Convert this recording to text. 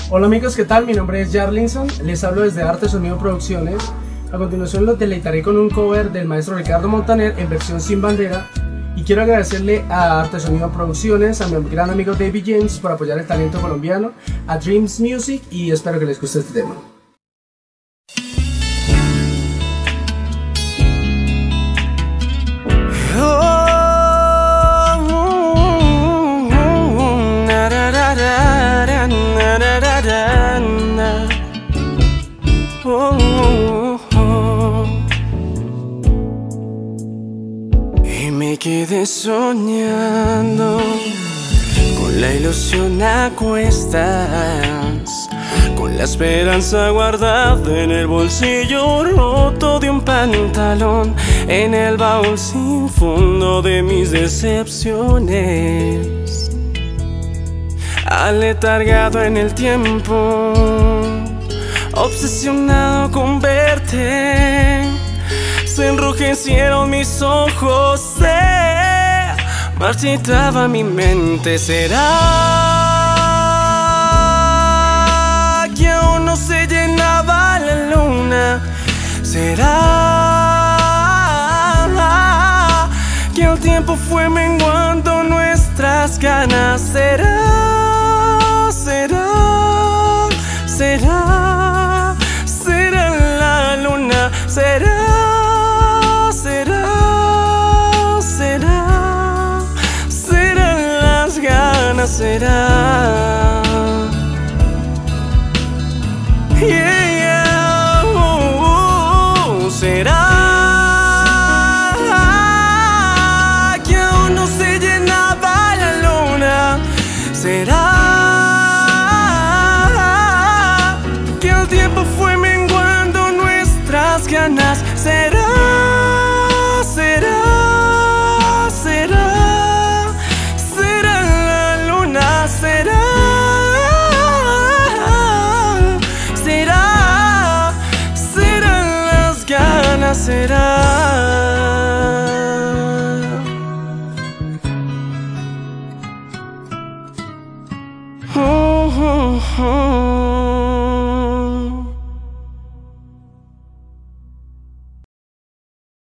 Hola amigos, ¿qué tal? Mi nombre es Jarlinson, les hablo desde Arte Sonido Producciones. A continuación los deleitaré con un cover del maestro Ricardo Montaner en versión sin bandera. Y quiero agradecerle a Arte Sonido Producciones, a mi gran amigo David James por apoyar el talento colombiano, a Dreams Music, y espero que les guste este tema. Y me quedé soñando con la ilusión a cuestas, con la esperanza guardada en el bolsillo roto de un pantalón, en el baúl sin fondo de mis decepciones, aletargado en el tiempo, obsesionado con verte. Se enrojecieron mis ojos, se marchitaba mi mente. ¿Será que aún no se llenaba la luna? ¿Será que el tiempo fue menguando nuestras ganas? ¿Será? ¿Será? ¿Será? ¿Será la luna? ¿Será? Será, yeah, será que aún no se llenaba la luna. Será que el tiempo fue menguando nuestras ganas. Será, será. Será. Oh, oh, oh.